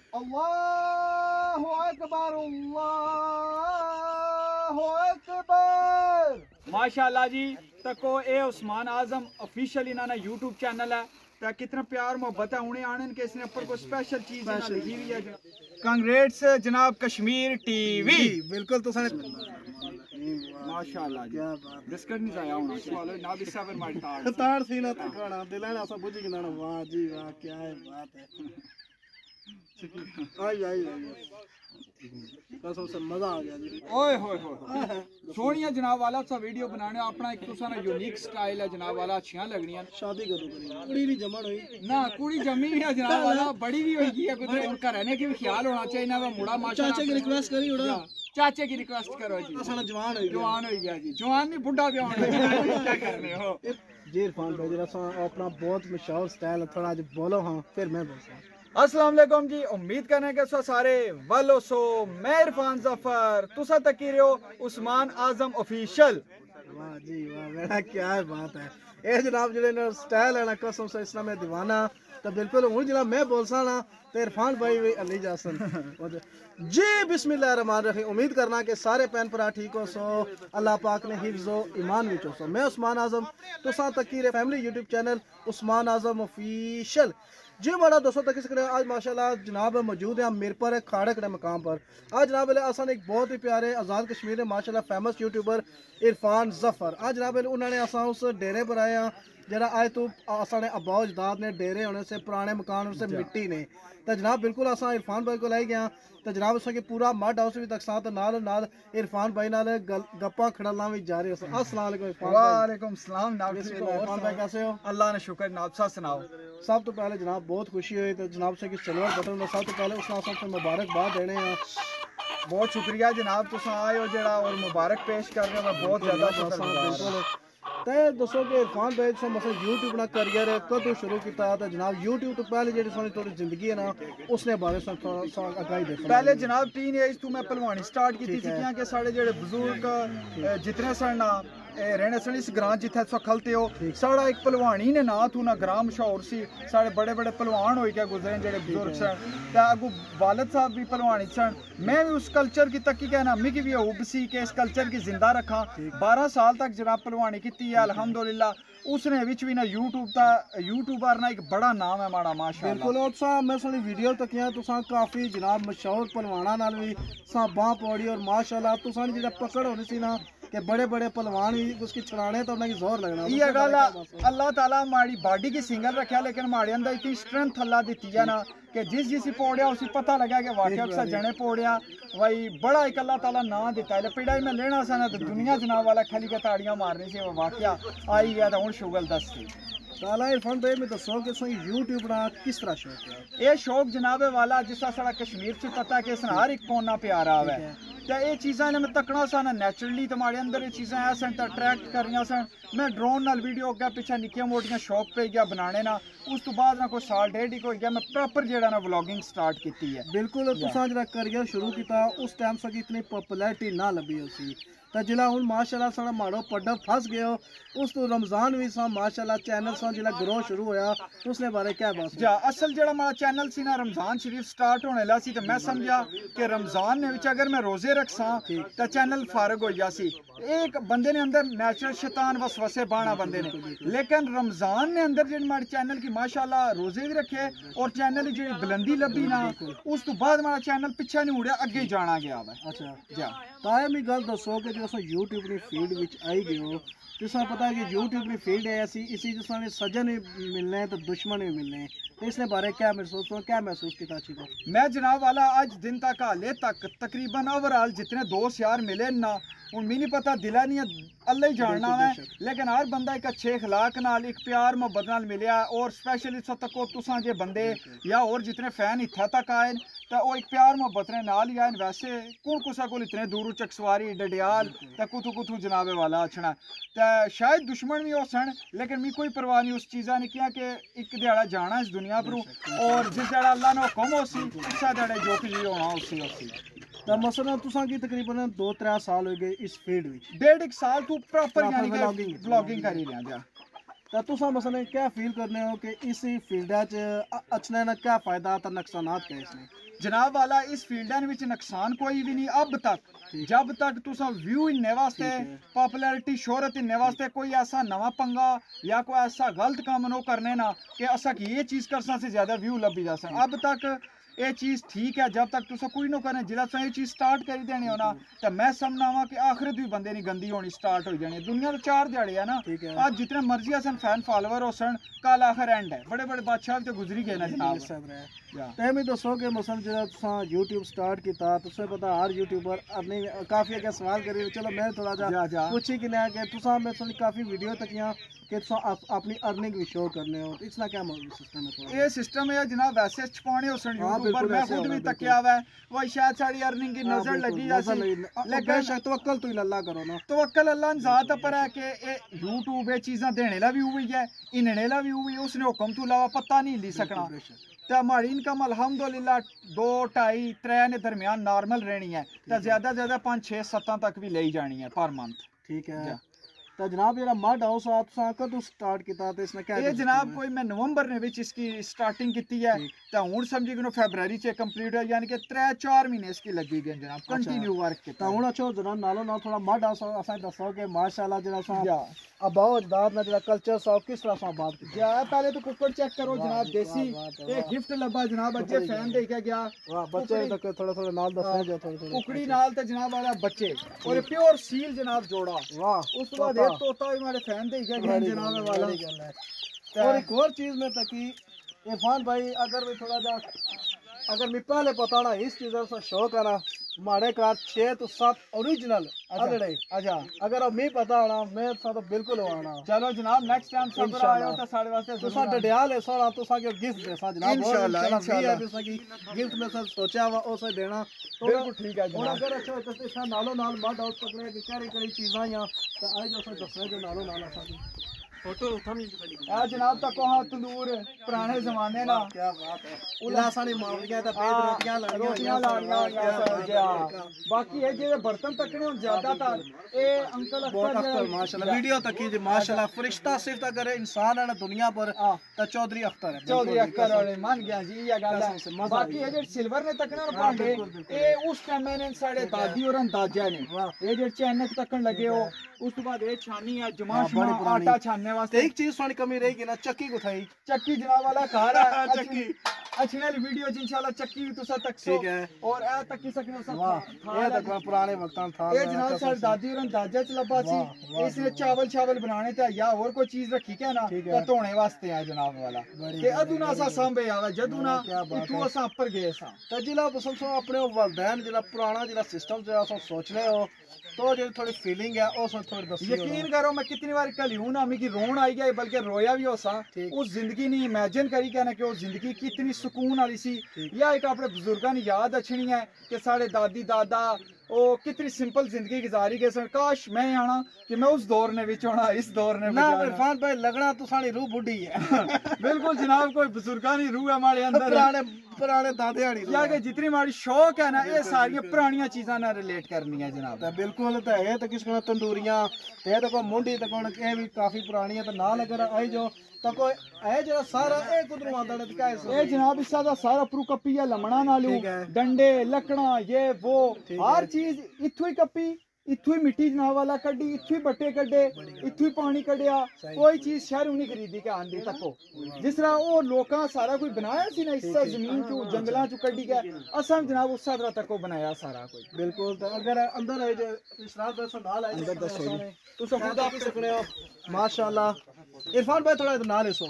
اللہ اکبر اللہ اکبر. ماشاءاللہ جی تکو اے عثمان اعظم آفیشیل انہوں نے یوٹیوب چینل ہے تو کتنا پیار محبت ہے انہیں آنے کے اس نے اوپر کوئی اسپیشل چیز لگی ہوئی ہے. کانگریٹس جناب کشمیر ٹی وی. بالکل تو سارے ماشاءاللہ جی بسکٹ نہیں ضائع ہونا چلو نا بھی صبر مارتا تار سی نہ تکڑا دلنا اسا بوجھ کے نہ واہ جی واہ کیا ہے بات ہے. آئی آئی قسم سے مزہ آ گیا جی. اوئے ہوئے ہوئے سونیا جناب والا سا ویڈیو بنانے اپنا ایک دوسرا یونیک سٹائل ہے جناب والا اچھیاں لگنیاں. شادی کدو کری کڑی نہیں جمن ہوئی نہ کڑی جمی بھی ہے جناب والا بڑی بھی ہوئی ہے کچھ ان کا رہنے کی بھی خیال ہونا چاہیے نا وہ مڑا ماشاءاللہ. چاچے کی ریکویسٹ کری اڑا چاچے کی ریکویسٹ کرو جی. اساں جوان ہوئی جوان ہوئی گیا جی جوان نہیں بڈھا بھی ہونے کیا کرنے ہو جی. عرفان بھائی جرا سا اپنا بہت مشہور سٹائل تھوڑا اج بولو ہاں پھر میں بولتا ہوں. السلام علیکم جی امید کرنے کے سو سارے ولو سو میں عرفان ظفر تسا تکی رہے ہو عثمان اعظم آفیشیل. واہ جی واہ بیٹا کیا ہے بات ہے. اے جناب جڑے نا سٹائل ہے نا قسم سے اس میں دیوانہ تو بالکل ہوں جناب میں بول سا نا تو عرفان بھائی بھی علی جاسن جی. بسم اللہ الرحمن الرحیم. امید کرنا کہ سارے پین پرا ٹھیک ہو سو اللہ پاک نے حفظ و ایمان وچ ہو سو. میں عثمان اعظم تساں تکی رہے family YouTube channel Usman Azam official جی. بڑا دوستوں تک سکتے ہیں آج ماشاءاللہ جناب موجود ہیں میر پر کھاڑک نے مقام پر. آج جناب آسان ایک بہت ہی پیارے آزاد کشمیر میں ماشاءاللہ فیمس یوٹیوبر عرفان ظفر. آج جناب انہوں نے آسان اس ڈیرے پر آئے ہیں جرا آئے تو آسان ابا اجداد نے ڈیرے ہونے سے پرانے مکان سے مٹی نے تو جناب بالکل آسان عرفان بھائی کو لائے گیا تو جناب اس کے پورا مڈ ہاؤس بھی تک ساتھ نال عرفان بھائی نال گپا کھڑنا بھی جاری. السلام علیکم عرفان بھائی. وعلیکم السلام عرفان بھائی کیسے ہو؟ اللہ نے شکر ناب سا سناؤ. سب تو پہلے جناب بہت خوشی ہوئی تو جناب سے کہ سلور بٹن میں سب تو پہلے اس نام سے مبارکباد دینے ہیں. بہت شکریہ جناب تساں آئے ہو جڑا اور مبارک پیش کر رہے ہو میں بہت زیادہ شکر گزار ہوں. تے دسو کہ عرفان بھائی سے مثلا یوٹیوب نہ کریئر کدو شروع کیتا تو جناب یوٹیوب تو پہلے جڑی سونی تھوڑی زندگی ہے نا اس نے بارے سے تھوڑا سا آگاہی دے. پہلے جناب ٹین ایج تو میں پہلوانی سٹارٹ کی تھی کہ سارے جڑے بزرگ جتنے سن رہنے سن اس گران جتھے سو کھلتے ہو ساڑا ایک پہلوانی نے نا تو نا گرام مشہور سی سارے بڑے بڑے پہلوان ہوئی کیا گزرے جڑے بزرگ سن تے اگو والد صاحب بھی پہلوانی سن. میں بھی اس کلچر کی تکی کہنا مکی بھی ہوب سی کہ اس کلچر کی زندہ رکھا. 12 سال تک جناب پہلوانی کی ہے الحمدللہ. اس نے وچ بھی نا یوٹیوبر نا ایک بڑا نام ہے ماڑا ماشاءاللہ. بالکل اور سا میں سنی ویڈیو تکیاں تساں کافی جناب مشہور پہلوانا نال بھی سا باں پوڑی اور ماشاءاللہ تساں جڑا پکڑ ہونی سی نا کہ بڑے بڑے پہلوان بھی اس کی چھڑانے تو انہیں کی زور لگنا. یہ گل اللہ تعالیٰ ماڑی باڈی کی سنگل رکھیا لیکن ماڑے اندر اتنی سٹرینتھ اللہ دیتی ہے نا کہ جس پوڑیا اسی پتہ لگا کہ واقعہ اکثر جنے پوڑیا وہی بڑا ایک اللہ تعالیٰ نام دیتا ہے. پیڑائی میں لینا سا نا تو دنیا جناب والا کھلی کے تاڑیاں مارنی سے وہ واقعہ آئی گیا تو ہوں شغل دس تھی. تالا عرفان بھائی میں دسو کہ سوئی یوٹیوب نا کس طرح شوق ہے؟ یہ شوق جناب والا جس طرح سارا کشمیر سے پتہ کہ اس نے ہر ایک کونا پیارا ہے تو یہ چیزاں میں تکنا سا نا نیچرلی تمہارے اندر یہ چیزیں ایسے تو اٹریکٹ کر رہی سن. میں ڈرون نال ویڈیو اگیا پیچھے نکیاں موٹیاں شوق پہ گیا بنانے نا اس تو بعد نہ کوئی سال ڈیڑھ ہی کوئی گیا میں پراپر جیڑا نا ولاگنگ سٹارٹ کیتی ہے. بالکل تساں جڑا کریئر شروع کیتا اس ٹائم سکی اتنی پاپولیرٹی نہ لبھی اسی تو جلا ہوں ماشاءاللہ سارا ماڑو پڈا پھس گیا اس تو رمضان بھی سا ماشاءاللہ چینل سا جلا گرو شروع ہویا اس نے بارے کیا بات جا اصل جڑا ہمارا چینل سی نا رمضان شریف سٹارٹ ہونے لا سی تو میں سمجھا کہ رمضان نے وچ اگر میں روزے رکھساں تو چینل فارغ ہو جا سی. ایک بندے نے اندر نیچرل شیطان وسوسے بانا بندے نے لیکن رمضان نے اندر جڑی ہمارے چینل کی ماشاءاللہ روزے بھی رکھے اور چینل کی جڑی بلندی لبھی نا اس تو بعد ہمارا چینل پیچھے نہیں اڑیا اگے جانا گیا ہوا. اچھا جا تایا میں گل دسو کہ جو یوٹیوب کی فیلڈ وچ آئی گئے ہو جس طرح پتا ہے کہ یوٹیوب کی فیلڈ ہے ایسی اسی جس طرح سجن بھی ملنے ہیں تو دشمن بھی ملنے ہیں تو اس نے بارے کیا محسوس کیا چیزیں؟ میں جناب والا آج دن تک حالے تک تقریباً اوورال جتنے دوست یار ملے نا ہوں میں نہیں پتا دلا نہیں اللہ ہی جاننا ہے لیکن ہر بندہ ایک اچھے اخلاق نال ایک پیار محبت نال ملیا اور سپیشلی اس تک تساں جے بندے یا اور جتنے فین اتھا تک آئے تو وہ ایک پیار محبت نے نال ہی آئے. ویسے کون کسا کو اتنے دور چکسواری ڈڈیال تو کتھو جناب والا اچھنا تو شاید دشمن بھی ہو سن لیکن میں کوئی پرواہ نہیں اس چیزاں نے کیا کہ ایک دیہڑا جانا اس دنیا پر اور جس دیہڑا اللہ نے حکم ہو سی اس دیہڑے جو کچھ ہونا اسی تو مثلا تساں کی تقریباً 2-3 سال ہو گئے اس فیلڈ وچ 1.5 سال تو پراپر یعنی کہ ولاگنگ کری رہا جا تو تسا مثلا کیا فیل کرنے ہو کہ اسی فیلڈ اچھنے نا کیا فائدہ تا نقصانات کیا اس نے؟ جناب والا اس فیلڈ وچ نقصان کوئی بھی نہیں اب تک، جب تک تسا ویو اننے واسطے پاپولیرٹی شہرت اننے واسطے کوئی ایسا نواں پنگا یا کوئی ایسا غلط کام نو کرنے نا کہ اسا کی یہ چیز کرسا سے زیادہ ویو لبی جا سکتا، اب تک یہ چیز ٹھیک ہے جب تک تسا کوئی نہ کرنے جلا تسا یہ چیز سٹارٹ کری دینی ہونا تو میں سمجھنا وا کہ آخرت بھی بندے نہیں گندی ہونی سٹارٹ ہو جانی، دنیا تو 4 دیہڑے ہے نا، آج جتنے مرضی ہسن فین فالوور ہو سن کل آخر اینڈ ہے، بڑے بڑے بادشاہ بھی تو گزری گئے نا جناب۔ تے میں دسو کہ مثلا جڑا تساں یوٹیوب سٹارٹ کیتا تساں پتہ ہر یوٹیوبر اپنی کافی اگے سوال کری، چلو میں تھوڑا جا پوچھی کہ کہ تساں میں سن کافی ویڈیو تکیاں کہ تساں اپنی ارننگ بھی شو کرنے ہو، اس کا کیا سسٹم ہے؟ یہ سسٹم ہے جناب ویسے چھپانے ہو سن یوٹیوب پر، میں خود بھی تکیا ہوا ہے وہ شاید ساری ارننگ کی نظر لگی جیسی، لیکن توکل تو اللہ کرو نا، توکل اللہ ذات پر ہے کہ یوٹیوب یہ چیزاں دینے لا بھی ہوئی ہے اننے لا بھی ہوئی، اس نے حکم تو علاوہ پتہ نہیں لی سکنا، تو ہماری انکم الحمدللہ 2 2.5 3 نے درمیان نارمل رہنی ہے، تو زیادہ زیادہ 5 6 7 تک بھی لے جانی ہے پر منتھ۔ ٹھیک ہے تو جناب جڑا مڈ ہاؤس آ تساں کدوں سٹارٹ کیتا تے اس نے کیا یہ جناب کوئی میں نومبر نے وچ اس کی سٹارٹنگ کیتی ہے تے ہن سمجھی کہ فیبروری چ کمپلیٹ ہے، یعنی کہ 3 4 مہینے اس کی لگی گئے جناب کنٹینیو ورک کیتا ہن اچھا جناب نالو نال تھوڑا مڈ ہاؤس اساں دسو کہ ماشاءاللہ جڑا اساں ابا اجداد نے جڑا کلچر سا کس طرح سے بات کی جا پہلے تو ککڑ چیک کرو جناب دیسی، ایک گفٹ لبا جناب اجے فین دے کے گیا، واہ بچے تک تھوڑا تھوڑا نال دسو جو تھوڑا تھوڑا ککڑی نال تے جناب والا بچے اور پیور سیل جناب جوڑا، واہ اس کے بعد ایک طوطا بھی ہمارے فین دے کے گیا جناب والا۔ اور ایک اور چیز میں تکی عرفان بھائی اگر بھی تھوڑا جا اگر میں پہلے پتا نا اس چیز سے شوق ہے نا ہمارے کا 6 تو 7 اوریجنل اگڑے اچھا اگر اب میں پتا ہونا میں تو بالکل آنا، چلو جناب نیکسٹ ٹائم سفر آیا تو ساڑے واسطے تساں ڈڈیال ہے سونا تساں کے گفٹ دے سا جناب انشاءاللہ تساں کی گفٹ میں سب سوچا وا او سے دینا بالکل ٹھیک ہے جناب۔ جناب اگر اچھا تو اس نالو نال مڈ ہاؤس پکڑے کہ کہڑی چیزاں یا تے اج جو دسنے جو نالو نال اساں فوٹو تھم اے جناب تک وہاں تندور پرانے زمانے نا کیا بات ہے الا سانی ماویاں تے پیٹ روٹیاں لانیاں، باقی یہ جے برتن تکنے ہن زیادہ تر اے انکل اختر ماشاءاللہ ویڈیو تک جی ماشاءاللہ فرشتہ صرف اگر انسان ہے نا دنیا پر تے چودھری اختر ہے، چودھری اختر والے مان گیا جی یہ گل ہے۔ باقی یہ جو سلور نے تکنا نا پانڈے اے اس ٹائم میں ساڈے دادی اور داجا نے یہ جو چینک تکن لگے ہو اس کے بعد یہ چھانی ہے جمع آٹا چھاننے واسطے۔ ایک چیز سانی کمی رہی گی نا چکی کو تھائی چکی جناب والا گھر ہے چکی اچھی ویڈیو انشاءاللہ چکی بھی تسا تک سو اور اے تکی سکنے سب یہ تک پرانے وقتاں تھا یہ جناب ساڈی دادی اور داجا چ لبا سی، اس نے چاول بنانے تے یا اور کوئی چیز رکھی کہ نا تے دھونے واسطے ہے جناب والا کہ ادو نا سا سانبے آوے جدو نا اتھوں اساں اپر گئے ساں تے جلا پسند سو اپنے والدین جلا پرانا جلا سسٹم جو اساں سوچ رہے ہو تو جو تھوڑی فیلنگ ہے او سن تھوڑی دسی یقین کرو میں کتنی بار کلیوں نا مجھے رون آئی گیا بلکہ رویا بھی ہو سا اس زندگی نہیں امیجن کری کہنا کہ اس زندگی کتنی سکون والی سی، یا ایک اپنے بزرگاں نے یاد اچھنی ہے کہ سارے دادی دادا او کتنی سمپل زندگی گزاری گئے سن، کاش میں آنا کہ میں اس دور نے وچ ہونا اس دور نے نا عرفان بھائی لگنا تو سانی روح بڈھی ہے بالکل جناب کوئی بزرگاں دی روح ہے ہمارے اندر پرانے دادے والی یا کہ جتنی ہماری شوق ہے نا یہ ساری پرانیاں چیزاں نہ ریلیٹ کرنی ہے جناب۔ بالکل تے ہے تے کس کو تندوریاں تے تے کو منڈی تے کو اے بھی کافی پرانی ہے تے نال اگر آئی جو تا کوئی اے جو سارا اے کدروں آندا تے کیا ہے اے جناب اس دا سارا پرو کپی ہے لمڑا نالو ڈنڈے لکڑاں یہ وہ ہر چیز اتھو ہی کپی اتھو ہی مٹی جناب والا کڈی اتھو ہی بٹے کڈے اتھو ہی پانی کڈیا، کوئی چیز شہروں نہیں خریدی کہ آندی تکو جس طرح وہ لوکاں سارا کوئی بنایا سی نا اس سے زمین چوں جنگلاں چوں کڈی گئے اساں جناب اس طرح تکو بنایا سارا کوئی بالکل تے اگر اندر آئے جو اسرار دا سنبھال آئے اندر دسو جی تو خود آپ سکنے ہو ماشاءاللہ۔ عرفان بھائی تھوڑا نال اسو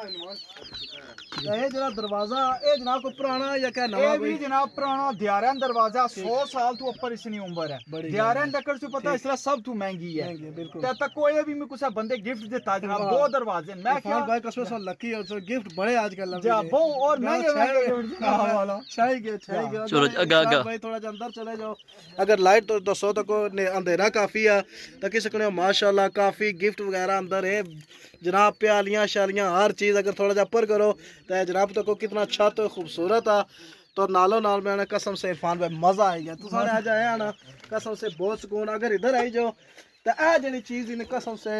یہ جناب دروازہ اے جناب کو پرانا یا کیا نواں بھی جناب پرانا دیارین دروازہ 100 سال تو اوپر اس کی عمر ہے، دیارین ٹکر سے پتہ اس طرح سب تو مہنگی ہے تے تک کوئی بھی میں کچھ بندے گفٹ دیتا جناب 2 دروازے میں کیا بھائی قسم سے لکی ہے گفٹ بڑے آج کل جا بو اور مہنگے والا چھائی گئے چلو اگا بھائی تھوڑا جا اندر چلے جاؤ اگر لائٹ تو دسو تو کو اندھیرا کافی ہے تو کس سکنے ماشاءاللہ کافی گفٹ وغیرہ اندر ہے جناب، پیالیاں شالیاں ہر چیز اگر تھوڑا جا پر کرو تو جناب تو کو کتنا اچھا تو خوبصورت ہے تو نالو نال میں قسم سے عرفان بھائی مزہ آئی گیا تو سارے آج آئے نا قسم سے بہت سکون۔ اگر ادھر آئی جو تو اے جڑی چیز ان قسم سے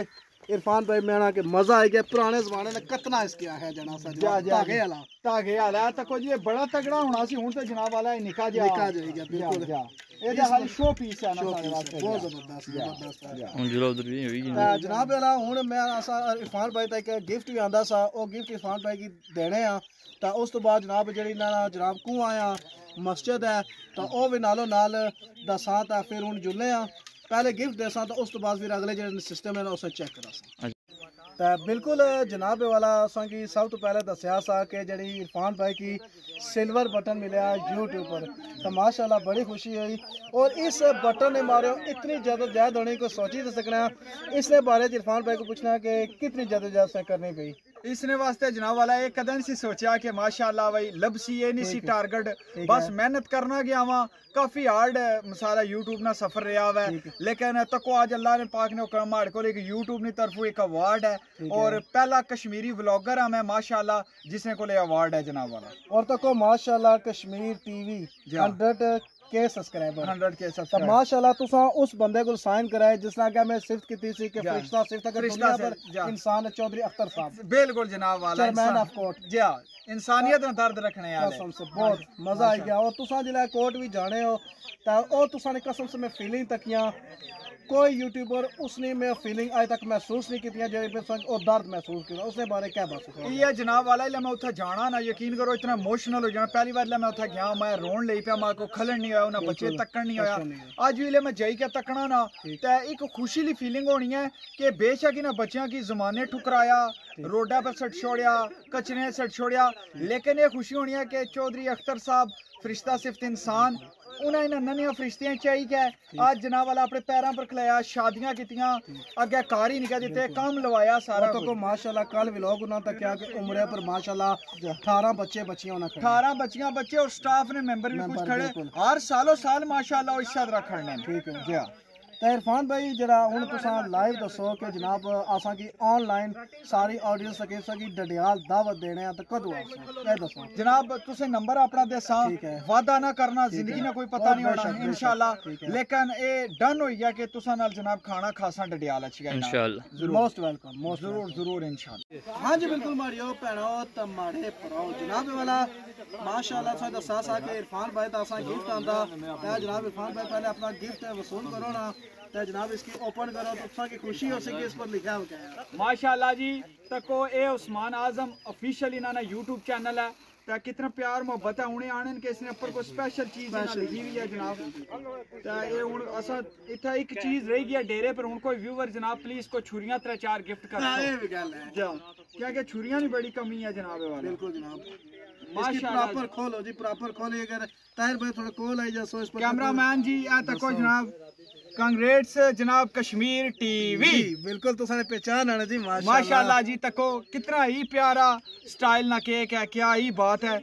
عرفان بھائی میں نا کہ مزہ آئی گیا پرانے زمانے میں کتنا اس کیا ہے جنا سا دھاگے والا والا تکو جی بڑا تگڑا ہونا سی ہن تے جناب والا نکا جا جائے گا بالکل اے دا خالی شو پیس ہے نا سارے واسطے بہت زبردست ہن جلو ادھر بھی ہوئی جناب والا ہن میں عرفان بھائی تک گفٹ بھی آندا سا او گفٹ عرفان بھائی کی دینے آ تا اس تو بعد جناب جڑی نا جناب کو آیا مسجد ہے تو او بھی نالو نال دساں تا پھر ہن جلے آ پہلے گفٹ دساں تو اس تو بعد پھر اگلے جڑے سسٹم ہے نا اسے چیک کرا سا تا بالکل جناب والا اساں کی سب تو پہلے دسیا سا کہ جڑی عرفان بھائی کی سلور بٹن ملیا یوٹیوب پر تو ماشاءاللہ بڑی خوشی ہوئی اور اس بٹن نے مارے اتنی جدوجہد ہونے کو سوچی نہیں سکنا اس نے بارے عرفان بھائی کو پوچھنا کہ کتنی جدوجہد سے کرنی پئی اس نے واسطے جناب والا ایک قدم سی سوچیا کہ ماشاءاللہ بھائی لب سی یہ نہیں سی ٹارگٹ بس محنت کرنا گیا وہاں کافی ہارڈ مسالہ یوٹیوب نہ سفر رہا ہوا ہے لیکن تکو آج اللہ نے پاک نے حکم ہمارے کو ایک یوٹیوب نے طرف ایک ایوارڈ ہے اور پہلا کشمیری ولاگر ہم ہے ماشاءاللہ جس نے کو لے ایوارڈ ہے جناب والا اور تکو ماشاءاللہ کشمیر ٹی وی 100 کے سبسکرائبر 100 کے تو سبسکرائبر ماشاءاللہ تساں اس بندے کو سائن کرائے جس نے کہ میں صرف کیتی سی کہ فرشتہ صرف اگر دنیا پر انسان چودھری اختر صاحب بالکل جناب والا چیئرمین آف کورٹ جی ہاں انسانیت میں درد رکھنے والے قسم سے بہت مزہ آئی گیا اور تساں جلے کورٹ بھی جانے ہو تا او تساں نے قسم سے میں فیلنگ تکیاں کوئی یوٹیوبر اس نے میں فیلنگ آج تک محسوس نہیں کیتیاں جو اور درد محسوس کیا اس نے بارے کیا بات ہے یہ جناب والا میں اتھا جانا نا یقین کرو اتنا ایموشنل ہو جانا پہلی بار میں اتھا گیا میں رون لئی پیا ماں کو کھلن نہیں ہویا انہاں بچے تکن نہیں ہویا اج ویلے میں جائی کے تکنا نا تے ایک خوشی لی فیلنگ ہونی ہے کہ بے شک انہاں بچیاں کی زمانے ٹھکرایا روڈا پر سٹ چھوڑیا کچرے سٹ چھوڑیا لیکن یہ خوشی ہونی ہے کہ چودھری اختر صاحب فرشتہ صفت انسان انہیں ننیاں فرشتیاں چاہیے کہ آج جناب والا اپنے پیراں پر کھلایا شادیاں کیتیاں اگے کار ہی نکل دیتے کام لوایا سارا تو کو ماشاءاللہ کل ولاگ انہاں تک کیا کہ عمرے پر ماشاءاللہ 18 بچے بچیاں ہونا کھڑے 18 بچیاں بچے اور سٹاف نے ممبر بھی کچھ کھڑے ہر سالو سال ماشاءاللہ اس شاد رکھ کھڑنے ٹھیک ہے جی تو عرفان بھائی جڑا ہن تساں لائیو دسو کہ جناب آساں کی آن لائن ساری آڈینس تک اس کی ڈڈیال دعوت دینے ہیں تو کدو آساں اے دسو جناب تسے نمبر اپنا دساں وعدہ نہ کرنا زندگی میں کوئی پتہ نہیں ہونا انشاءاللہ لیکن اے ڈن ہوئی ہے کہ تساں نال جناب کھانا کھاساں ڈڈیال اچھی گئی انشاءاللہ موسٹ ویلکم موسٹ ضرور ضرور انشاءاللہ ہاں جی بالکل ماریو بھینو تے ماڑے پراؤ جناب والا ماشاءاللہ سا دسا سا کہ عرفان بھائی تا اساں گفٹ آندا تے جناب عرفان بھائی پہلے اپنا گفٹ وصول کرو نا تے جناب اس کی اوپن کرو تو تساں کی خوشی ہو سکے اس پر لکھا ہو کیا ماشاءاللہ جی تکو اے عثمان اعظم آفیشیل انہاں نے یوٹیوب چینل ہے تے کتنا پیار محبت ہے انہیں آنے کے اس نے اوپر کوئی اسپیشل چیز لکھی ہوئی ہے جناب تے اے ہن اساں ایتھا ایک چیز رہ گئی ڈیرے پر ہن کوئی ویور جناب پلیز کو چھریاں 3-4 گفٹ کر دو اے بھی گل ہے کیا کہ چھریاں نہیں بڑی کمی ہے جناب والا بالکل جناب اس کی پراپر کھولو جی پراپر کھولے اگر طاہر بھائی تھوڑا کول آئی جا سو اس پر کیمرہ مین جی اے تکو جناب کانگریٹس جناب کشمیر ٹی وی بالکل تو سارے پہچان آنا جی ماشاءاللہ جی تکو کتنا ہی پیارا سٹائل نہ کیک ہے کیا ہی بات ہے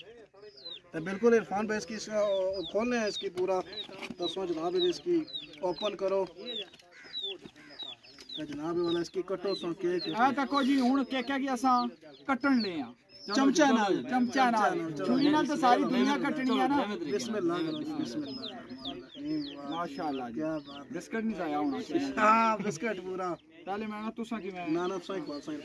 تو بالکل عرفان بھائی اس کی کھولنے ہیں اس کی پورا دسواں جناب اس کی اوپن کرو تو جناب والا اس کی کٹو سو کیک اے تکو جی ہن کیکا کی اساں کٹن لے ہاں چمچا نال چھری نال تو ساری دنیا کٹنی ہے نا بسم اللہ بسم اللہ ماشاءاللہ جی کیا بات بسکٹ نہیں ضائع ہونا چاہیے ہاں بسکٹ پورا پہلے میں تساں کی میں نانا سائی کو سائی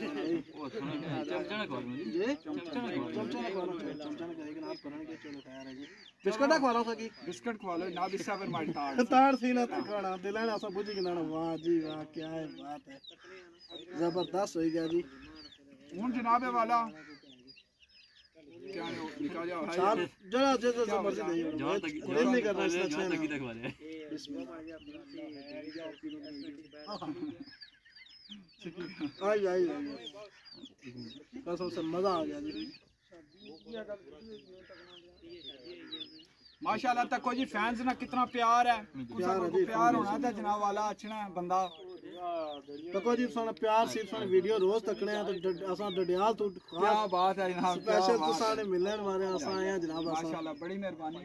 جی چمچا نہ کرے کہ آپ کرنے کے چلو خیر ہے جی بسکٹ کھوا سکی بسکٹ کھوا لو نا بسا پر مائی تار سی نہ کھانا دلنا اسا بوجھ کے نانا واہ جی واہ کیا ہے بات ہے زبردست ہوئی گیا جی ہن جناب والا کیا نکال جاؤ چال جڑا جیسا مرضی دے جہاں تک دل نہیں کرنا اس جہاں تک تک والے بسم اللہ آئی آئی قسم سے مزہ آ گیا جی ماشاءاللہ تکو جی فینز نا کتنا پیار ہے پیار ہونا تھا جناب والا اچھنا بندہ تکو جی سن پیار سی سن ویڈیو روز تکنے ہیں تو اساں ڈڈیال تو کیا بات ہے جناب اسپیشل تو سانے ملن والے اساں آئے ہیں جناب ماشاءاللہ بڑی مہربانی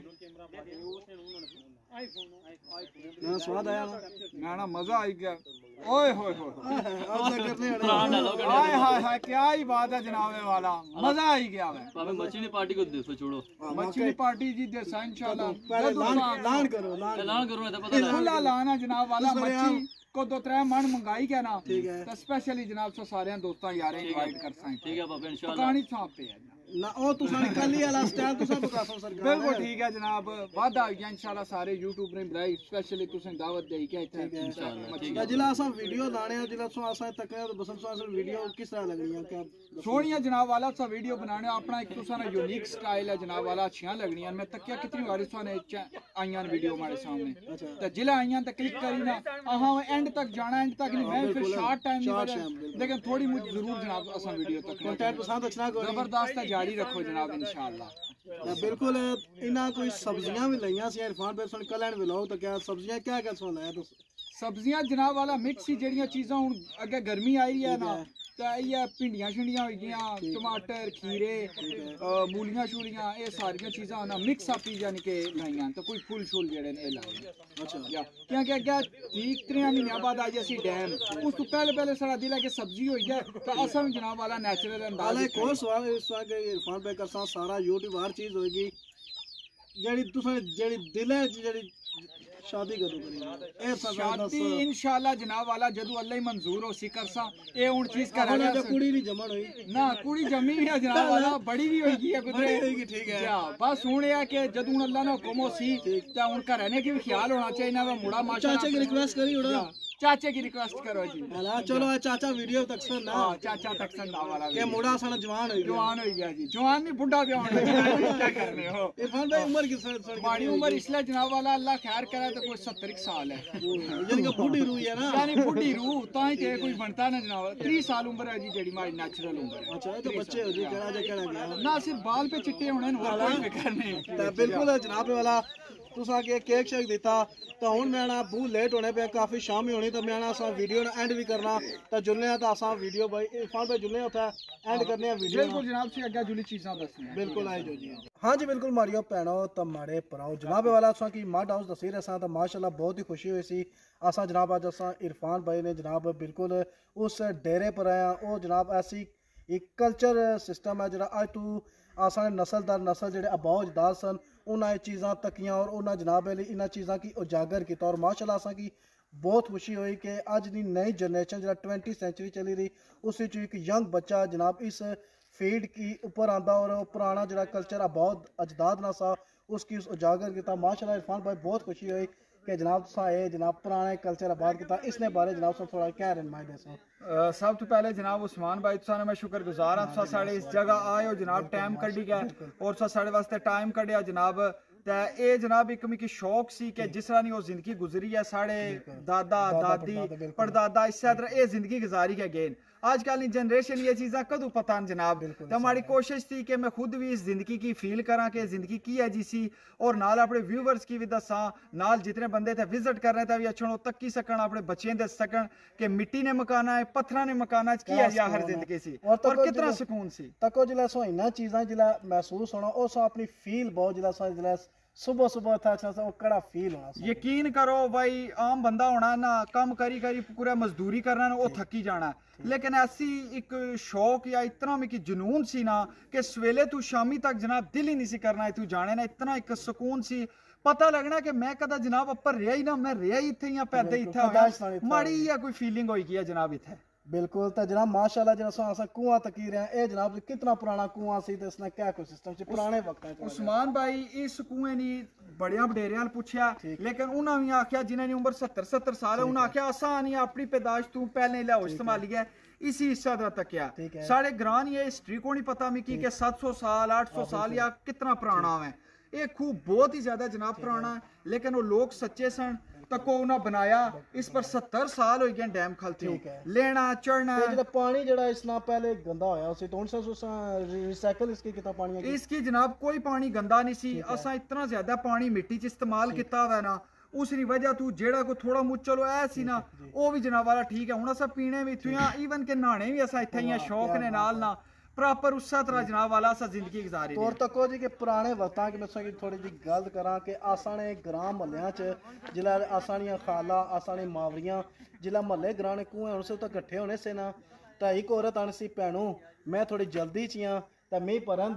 نا سواد آیا نا نا مزہ آئی گیا اوئے ہوئے ہوئے ہائے ہائے ہائے کیا ہی بات ہے جناب والا مزہ آئی گیا ہے مچھلی پارٹی کو دے سو چھوڑو مچھلی پارٹی جی دے سا انشاءاللہ پہلے لان کرو اعلان کرو نا پتہ کھلا لانا جناب والا مچھلی کو 2-3 मन मंगाई गया ना ठीक है तो स्पेशली जनाब सो सारे दोस्तों यारें इनवाइट कर सकते ठीक है बाबा इंशाल्लाह पकानी सांप पे है ना ओ तुसा निकली वाला स्टाइल तुसा बता सो सरकार बिल्कुल ठीक है जनाब वादा आ गया इंशाल्लाह सारे यूट्यूबर ने बुलाई स्पेशली तुसें दावत देई के इत्थे इंशाल्लाह जिला असा वीडियो लाने हैं जिला सो असा तक बसंत सो असा वीडियो किस तरह लग रही है क्या सोनिया जनाब वाला सा वीडियो बनाने अपना एक तुसा ना यूनिक स्टाइल है जनाब वाला अच्छियां लगनियां मैं तकिया कितनी बार सुने आईयां वीडियो हमारे सामने तो जिला आईयां तो क्लिक करी ना हां एंड तक जाना एंड तक नहीं मैं फिर शॉर्ट टाइम लेकिन थोड़ी मुझे जरूर जनाब असा वीडियो तक कंटेंट पसंद अच्छा करो जबरदस्त है जारी रखो जनाब इंशाल्लाह बिल्कुल इना कोई सब्जियां भी लईयां सी इरफान भाई सुन कल व्लॉग तो क्या सब्जियां क्या क्या सुन लाया तुस सब्जियां जनाब वाला मिक्स ही जेड़ियां चीज़ां हुन अगे गर्मी आई है ना तो ये भिंडियां शिंडियां हो गईयां टमाटर खीरे मूलियां शूलियां ये सारियां चीज़ां ना मिक्स अप यानी कि लाइयां तो कोई फुल शूल जेड़े ने लाए अच्छा क्योंकि अगे 3 महीने बाद आज असी डैम उस तो पहले सारा दिल है कि सब्जी होई है तो असा भी जनाब वाला नेचुरल अंदाज एक और सवाल इस वक्त इरफान भाई करसा सारा यूट्यूब हर चीज होगी जेड़ी तुसा जेड़ी दिल है जेड़ी शादी कदों करी ए शादी इंशाल्लाह जनाब वाला जदू अल्लाह ही मंजूर हो सी करसा ए हुन चीज कर रहा है कुड़ी नहीं जमन हुई ना कुड़ी जमी है जनाब वाला बड़ी भी होगी है कुछ ठीक है बस हुन है कि जदू अल्लाह ने हुक्म हो सी ते हुन घर रहने की भी ख्याल होना चाहिए ना मुड़ा माशाल्लाह चाचा की रिक्वेस्ट करी उड़ा चाचे की रिक्वेस्ट करो जी हां चलो चाचा वीडियो तक सुन ना चाचा तक सुन ना वाला के मुड़ा सन जवान हो गया जी जवान नहीं बुढ़ा भी होने क्या करने हो इरफान भाई उम्र किस हमारी उम्र इसलिए जनाब वाला अल्लाह खैर करे तो कोई 70 साल है यानी कि बुढ़ी रूह है ना यानी बुढ़ी रूह ताई ते कोई बनता ना जनाब 30 साल उम्र है जी जेडी हमारी नेचुरल उम्र है अच्छा तो बच्चे हो जी केड़ा गया ना सिर्फ बाल पे चिट्टे होने और कोई फिक्र नहीं बिल्कुल जनाब वाला तुसा के केक शेक दिता तो हुन मैं ना बहुत लेट होने पे काफी शाम ही होनी तो मैं ना असा वीडियो ना एंड भी करना तो जुलने तो असा वीडियो भाई इरफान भाई जुलने होता है एंड करने वीडियो बिल्कुल जनाब से आगे जुली चीज़ां दसनी बिल्कुल आई जो जी हाँ जी बिल्कुल मारियो भैनो तो मारे भराओ जनाब वाला असा की मड हाउस दसी रहा तो माशाल्लाह बहुत ही खुशी हुई सी असा जनाब अज असा इरफान भाई ने जनाब बिल्कुल उस डेरे पर आया वो जनाब ऐसी एक कल्चर सिस्टम है जो अज तू आसा नस्ल दर नस्ल जो अबाओ अजदाद सन उन्हें चीज़ां तकियां और उन्हें जनाब इन चीज़ों की उजागर किया और माशाल्लाह असा की बहुत खुशी हुई कि अज की नई जनरेशन जो 20वीं सेंचुरी चली रही उस एक यंग बच्चा जनाब इस फील्ड की ऊपर आंदा और पुराना जो कल्चर बहुत अजदाद ना सा उसकी उजागर किया माशाल्लाह इरफान भाई बहुत खुशी हुई कि जनाब तुसा जनाब पुराने कल्चर आबाद किया इसने बारे जनाब तुसा थोड़ा क्या रहनुमाई दसो सब तो पहले जनाब उस्मान भाई तुसा ने मैं शुक्रगुजार हाँ तुसा साढ़े इस जगह आए हो जनाब टाइम कड्ढी गया और तुसा साढ़े वास्ते टाइम कड्ढिया जनाब ते ए जनाब एक मिकी शौक सी कि जिस तरह वो जिंदगी गुजरी है साढ़े दादा दादी परदादा इस तरह ये जिंदगी गुजारी है गेन आजकल की जनरेशन ये चीज़ा कदू पता न जनाब तो हमारी कोशिश थी कि मैं खुद भी इस जिंदगी की फील करा कि जिंदगी की है जीसी और नाल अपने व्यूवर्स की भी दसा नाल जितने बंदे थे विजिट कर रहे थे भी अच्छा तक्की सकन अपने बच्चे दस सकन कि मिट्टी ने मकाना है पत्थर ने मकाना है की है या हर जिंदगी सी और कितना सुकून सी तको जिला सो इना चीज़ां जिला महसूस होना ओ सो अपनी फील बहुत जिला सुबह सुबह था अच्छा वो कड़ा फील होना यकीन करो भाई आम बंदा होना ना कम करी करी पूरा मजदूरी करना ना वो थकी जाना लेकिन ऐसी एक शौक या इतना मिकी जुनून सी ना कि सवेले तू शामी तक जनाब दिल ही नहीं सी करना तू जाने ना इतना एक सुकून सी पता लगना कि मैं कदा जनाब अपर रहा ही ना मैं रहा ही इत्थे या पैदा इत्थे माड़ी या कोई फीलिंग होई गई है जनाब इत्थे बिल्कुल तो जनाब माशाल्लाह जनाब असा कुआं तकी रहे हैं जनाब कितना पुराना कुआं सी ते इसने क्या कोई सिस्टम सी पुराने वक्त है उस्मान भाई इस कुएं नी बड़िया वडेरे हाल पूछया लेकिन उन्होंने भी आख्या जिन्हें उम्र 70 साल है उन्हें आख्या असा नहीं अपनी पैदाश तू पहले लियाओ इस्तेमाल है इसी हिस्सा दा तकिया साढ़े ग्रां ये हिस्ट्री को नहीं पता मिकी कि 700 साल 800 साल या कितना पुराना है ये खूब बहुत ही ज्यादा जनाब पुराना है लेकिन वो लोग सच्चे सन तको उन्हें बनाया इस पर 70 साल हो गए डैम खलते लेना चढ़ना जेड़ा पानी जेड़ा इसना पहले गंदा होया उसे तो रिसाइकल इसकी कितना पानी है इसकी जनाब कोई पानी गंदा नहीं सी असा इतना ज्यादा पानी मिट्टी च इस्तेमाल किया हुआ ना उसकी वजह तू जेड़ा को थोड़ा मुझ चलो ऐ सी ना वो भी जनाब वाला ठीक है हुन असा पीने भी इत्थों ईवन के नहाने भी असा इत्थे ही शौक ने नाल ना प्रॉपर उस तरह जनाब वाला सा जिंदगी गुजारी तौर तको जी के पुराने वक्तां की मैं थोड़ी जी गल करा कि आसाने ग्रां महल्लियां च जिला आसानियां खाला आसानी मावरियां जिला महल्ले ग्रां ने कुएं हुन से तो इकट्ठे होने से ना तो एक औरत आनी सी भैनू मैं थोड़ी जल्दी च हां तो मी भरन दे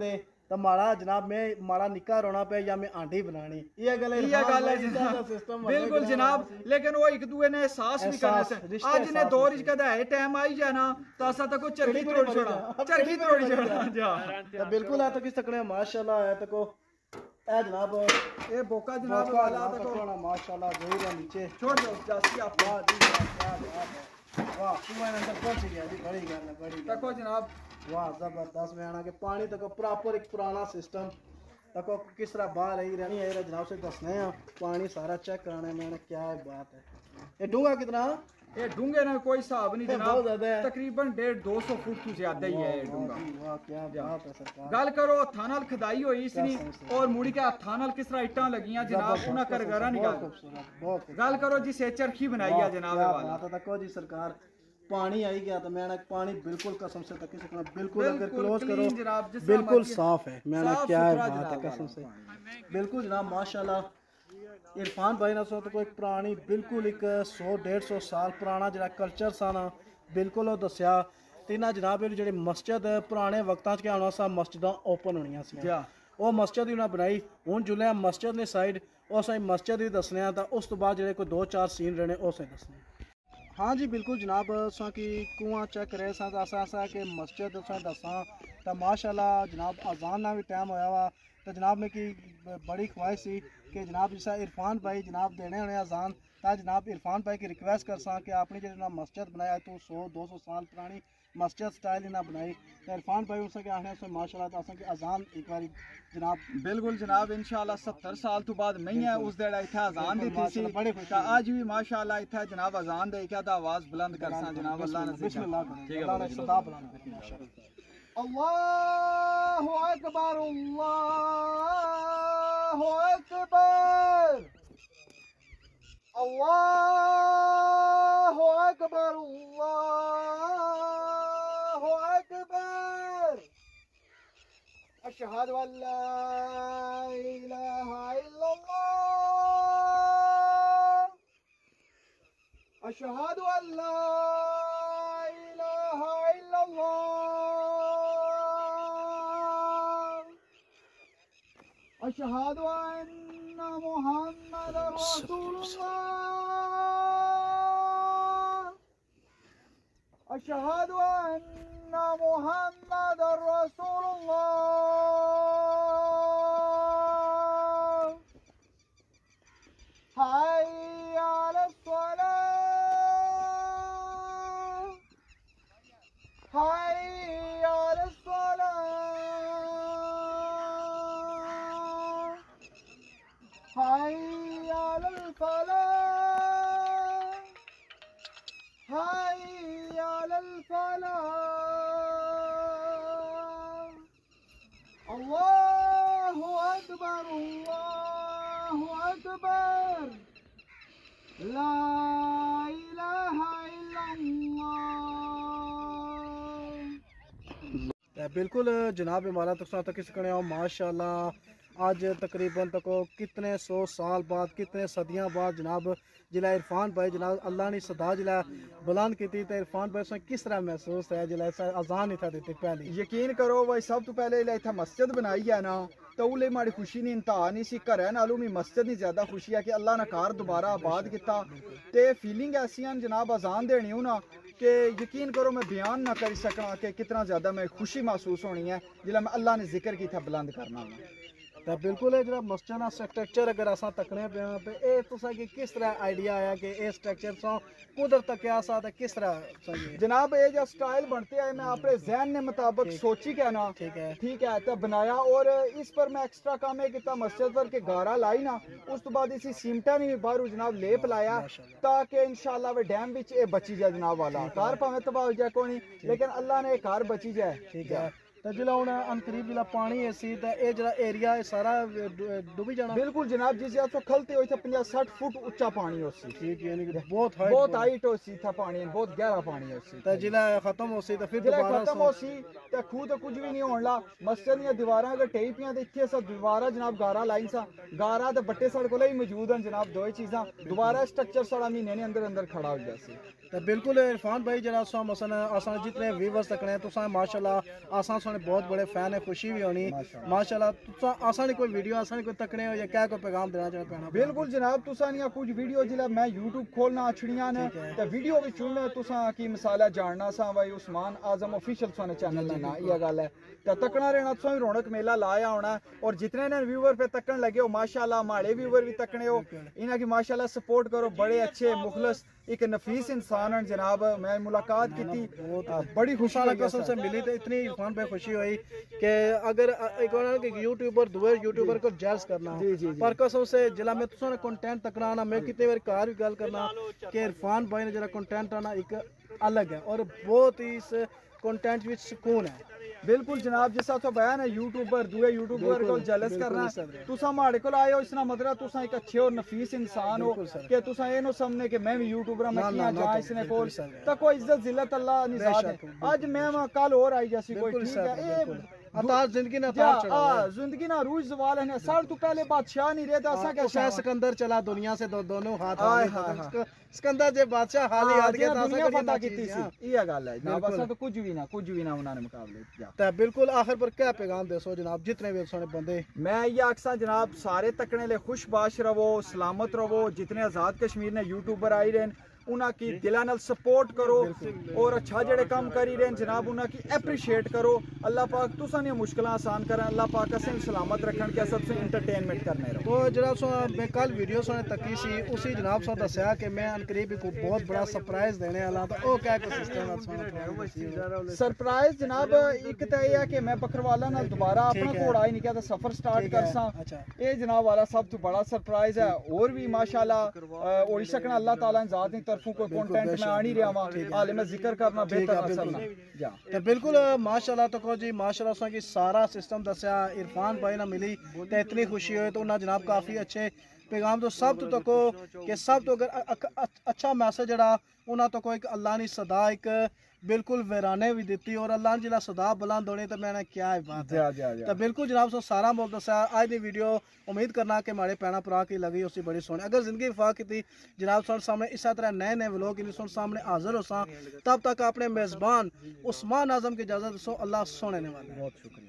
تو ماڑا جناب میں ماڑا نکا رونا پہ یا میں آنڈی بنانی یہ گل ہے جناب بالکل جناب لیکن وہ ایک دوے نے احساس بھی کرنے سے آج نے دور اچ کدا ہے ٹائم آئی جانا تو اسا تک چرخی توڑ چھوڑا جا بالکل ہے تو کس تکنے ماشاءاللہ ہے تو اے جناب اے بوکا جناب والا تو ماشاءاللہ ظہور ہے نیچے چھوڑ دو جاسی آپ واہ جی کیا بات ہے واہ کنویں اندر پہنچ گیا جی بڑی گل ہے بڑی گل دیکھو جناب واہ زبردست میں آنا کہ پانی تک پراپر ایک پرانا سسٹم تک کس طرح باہر رہی رہنی ہے جناب سے دسنے ہیں پانی سارا چیک کرانا ہے میں نے کیا ہے بات ہے یہ ڈونگا کتنا یہ ڈونگے نا کوئی حساب نہیں بہت جناب زیادہ ہے تقریباً 150-200 فٹ تو زیادہ ہی ہے یہ ڈونگا واہ کیا بات ہے سرکار گل کرو تھانل کھدائی ہوئی اس نے اور مڑی کے تھانل کس طرح اٹاں لگیاں جناب انہاں کر گرا نہیں بہت گل خوبصورت بہت گل کرو جی سے چرخی بنائی ہے جناب کیا والا بات ہے تکو جی سرکار پانی آئی گیا تو میں نے پانی بالکل قسم سے تک سکنا بالکل اگر کلوز کرو clean جناب، جس طرح بالکل مرضی صاف ہے میں نے صاف کیا ہے ستھرا بات ہے جناب قسم سے والا بالکل جناب ماشاءاللہ عرفان بھائی نے سو تو کوئی پرانی بالکل ایک 100-150 سال پرانا جڑا کلچر سا نا بالکل وہ دسیا تینا جناب یہ جڑی مسجد پرانے وقتاں چ کیا ہونا سا مسجداں اوپن ہونیاں سی جا وہ مسجد ہی انہیں بنائی ہوں جلے مسجد نے سائڈ اس مسجد ہی دسنے ہیں تو اس تو بعد جڑے کوئی 2-4 سین رہنے اس دسنے ہاں جی بالکل جناب اساں کی کنواں چیک کرے ساں تو اساں کہ مسجد اساں دساں تو ماشاءاللہ جناب اذان نہ بھی ٹائم ہویا وا تو جناب میں کی بڑی خواہش سی کہ جناب جیسا عرفان بھائی جناب دینے ہونے اذان تا جناب عرفان بھائی کی ریکویسٹ کر ساں کہ اپنی جڑی مسجد بنایا تو 100-200 سال پرانی مسجد سٹائل انہاں بنائی تو عرفان بھائی اس کے آخنے سے ماشاءاللہ تو اساں کی اذان ایک باری جناب بالکل جناب انشاءاللہ 70 سال تو بعد میں ہے اس دیڑا ایتھا اذان دیتی سی بڑی خوشی تا آج بھی ماشاءاللہ ایتھا جناب اذان دے کیا تا آواز بلند کرساں جناب اللہ نے بسم اللہ کریں ٹھیک ہے اللہ نے صدا بلند کریں اللہ اکبر اللہ اکبر اللہ اکبر اللہ اکبر اشہد ان لا الہ الا اللہ اشہد ان لا الہ الا اللہ اشہد ان محمد رسول اللہ اشہد ان محمد رسول اللہ حی علی الصلاة حی علی الصلاة حی علی الفلاح حی علی الفلاح اللہ اکبر اللہ اکبر لا الہ الا اللہ بالکل جناب ہمارا تک سکنے ہو ماشاءاللہ آج تقریباً تک کتنے 100 سال بعد کتنے صدیاں بعد جناب جلا عرفان بھائی جناب اللہ نے صدا جلا بلند کی تھی تو عرفان بھائی سے کس طرح محسوس ہے جلا اذان نہیں تھا دیتی پہلی یقین کرو بھائی سب تو پہلے ایتھا مسجد بنائی ہے نا تو اولے ماڑی خوشی نہیں انتہا نہیں سی گھر نالوں بھی مسجد نہیں زیادہ خوشی ہے کہ اللہ نے کار دوبارہ آباد کیتا تے فیلنگ ایسی ہیں جناب اذان دینی ہوں نا کہ یقین کرو میں بیان نہ کر سکنا کہ کتنا زیادہ میں خوشی محسوس ہونی ہے جلا میں اللہ نے ذکر کی تھا بلند کرنا ہوں تو بالکل ہے جناب مسجد کا سٹرکچر اگر اساں تکنے پہ ہاں تو اے تساں کی کس طرح آئیڈیا آیا کہ اے سٹرکچر سو قدر تکیا سا تو کس طرح صحیح جناب یہ جو سٹائل بنتے ہیں میں اپنے ذہن نے مطابق سوچی کیا نا ٹھیک ہے تو بنایا اور اس پر میں ایکسٹرا کام ہے کیتا مسجد پر کے گارا لائی نا اس تو بعد اسی سیمٹا نہیں باہر جناب لیپ لایا تاکہ انشاءاللہ وہ ڈیم وچ اے بچی جائے جناب والا کار پاویں تباہ ہو جائے کوئی لیکن اللہ نے کار بچی جائے ٹھیک ہے تو جلا ہوں ان قریب جلا پانی ہے سی تو اے جلا ایریا سارا ڈوبی جانا بالکل جناب جس یا تو کھلتے ہوئے تھے 50-60 فٹ اونچا پانی ہو سی ٹھیک ہے یعنی کہ بہت ہائٹ ہو سی تھا پانی بہت گہرا پانی ہو سی تو جلا ختم ہو سی تو پھر جلے دوبارہ ختم ہو سی تے خوہ تو کچھ بھی نہیں ہون لا مسجد دیا دیواراں اگر ٹئی پیاں تے اتھے سا دیوارا جناب گارا لائی سا گارا تے بٹے ساڈے کول ہی موجود ہیں جناب دو چیزاں دوبارہ سٹرکچر ساڈا مہینے نے اندر کھڑا ہو گیا سی تو بالکل عرفان بھائی جڑا سو مثلا آسان جتنے ویورز تکنے ہیں تو ساں ماشاءاللہ آسان سونے بہت بڑے فین ہیں خوشی بھی ہونی ماشاءاللہ تو آسان کوئی ویڈیو آسان کوئی تکنے ہو یا کیا کوئی پیغام دینا چاہنا پہنا بالکل جناب تساں نیا کچھ ویڈیو جلا میں یوٹیوب کھولنا چھڑیاں نے تے ویڈیو وچ چننا تساں کی مسئلہ جاننا سا بھائی عثمان اعظم آفیشیل سونے چینل نا یہ گل ہے تے تکنا رہنا تساں بھی رونق میلہ لایا ہونا اور جتنے نے ویور پہ تکن لگے ہو ماشاءاللہ ہمارے ویور بھی تکنے ہو انہاں کی ماشاءاللہ سپورٹ کرو بڑے اچھے مخلص ایک نفیس انسان ہیں جناب میں ملاقات کی تھی بڑی خوشی اللہ قسم سے ملی تو اتنی عرفان پہ خوشی ہوئی کہ اگر ایک اور کہ یوٹیوبر دوے یوٹیوبر کو جیلس کرنا پر قسم سے جلا میں تساں نے کنٹینٹ تکنا آنا میں کتنے بار کار بھی گل کرنا کہ عرفان بھائی نے جڑا کنٹینٹ آنا ایک الگ ہے اور بہت ہی اس کنٹینٹ وچ سکون ہے بالکل جناب جیسا تو بیان ہے یوٹیوبر دوے یوٹیوبر کو جیلس کرنا تساں ہمارے کول آئے ہو اس نا مطلب تساں ایک اچھے اور نفیس انسان ہو کہ تساں اے نو سمجھنے کہ میں بھی یوٹیوبر میں کیاں جا اس نے کول تا کوئی عزت ذلت اللہ نزاد ہے اج میں کل اور آئی جیسی کوئی ٹھیک ہے اے اتار زندگی نے اتار چڑھا زندگی نا روز زوال ہے سال تو پہلے بادشاہ نہیں رہتا اسا کیا شاہ سکندر چلا دنیا سے دونوں ہاتھ سکندر جے بادشاہ حالی یاد کے تا دنیا فتح کیتی سی یہ گل ہے جناب اسا تو کچھ بھی نہ انہاں نے مقابلے کیا تے بالکل آخر پر کیا پیغام دے سو جناب جتنے بھی سونے بندے میں یہ آکساں جناب سارے تکنے لے خوش باش رہو سلامت رہو جتنے آزاد کشمیر نے یوٹیوبر آئی رہن انہاں کی دلاں نال سپورٹ کرو اور اچھا جڑے کام کری رہن جناب انہاں کی اپریشیٹ کرو اللہ پاک تساں نے مشکلاں آسان کرن اللہ پاک اسیں سلامت رکھن کے سب سے انٹرٹینمنٹ کرنے رہو تو جناب سو میں کل ویڈیو سونے تکی سی اسی جناب سو دسیا کہ میں ان قریب کو بہت بڑا سرپرائز دینے والا تو او کیا کو سسٹم سرپرائز جناب ایک تے ہے کہ میں بکروالا نال دوبارہ اپنا گھوڑا ہی نہیں کہتا سفر سٹارٹ کرساں اے جناب والا سب تو بڑا سرپرائز ہے اور بھی ماشاءاللہ ہوئی سکنا اللہ تعالی نے ذات طرفوں کو کنٹینٹ میں آنی رہا ہوں حال میں ذکر کرنا بہتر اصل نہ تے بالکل ماشاءاللہ تو کو جی ماشاءاللہ سو کی سارا سسٹم دسیا عرفان بھائی نہ ملی تے اتنی خوشی ہوئی تو انہاں جناب کافی اچھے پیغام تو سب تو تکو کہ سب تو اگر اچھا میسج جڑا انہاں تو کو ایک اللہ نے صدا ایک بالکل ویرانے بھی دیتی اور اللہ نے جلا صدا بلند ہونے تو میں نے کیا ہے بات ہے تو بالکل جناب سو سارا بول دسیا آج دی ویڈیو امید کرنا کہ ہمارے پینا پرا کی لگی اسی بڑی سونی اگر زندگی وفا کی تھی جناب سن سامنے اسی طرح نئے ولاگ ان سن سامنے حاضر ہو سا تب تک اپنے میزبان عثمان اعظم کی اجازت سو اللہ سونے نے والے بہت شکریہ